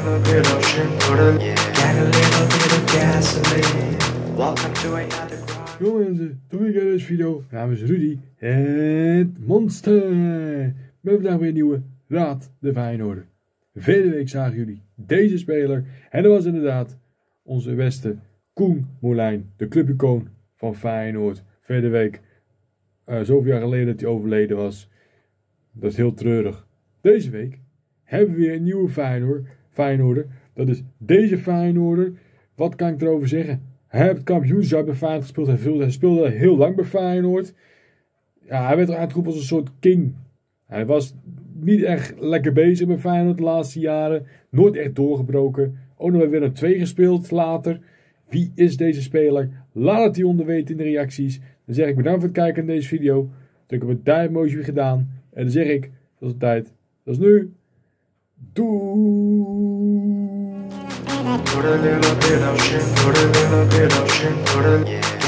little bit of shit, put a, get a little bit of gasoline. Welcome to another grind. Yo mensen, toen ik in deze video namens Rudy het Monster. Met vandaag weer een nieuwe Raad de Feyenoorder. Verleden week zagen jullie deze speler en dat was inderdaad onze beste Koen Moulijn, de clubicoon van Feyenoord. Verleden week, zoveel jaar geleden dat hij overleden was. Dat is heel treurig. Deze week hebben we weer een nieuwe Feyenoorder. Dat is deze Feyenoorder. Wat kan ik erover zeggen? Hij heeft het kampioenschap bij Feyenoord gespeeld. Hij speelde heel lang bij Feyenoord. Ja, hij werd er aangeroepen als een soort king. Hij was niet echt lekker bezig bij Feyenoord de laatste jaren. Nooit echt doorgebroken. Ook nog weer een 2 gespeeld later. Wie is deze speler? Laat het hieronder weten in de reacties. Dan zeg ik bedankt voor het kijken naar deze video. Druk op het duim-emoji weer gedaan. En dan zeg ik, dat is de tijd. Dat is nu. Doei! Put a little bit of shit, put a little bit of shit, put a,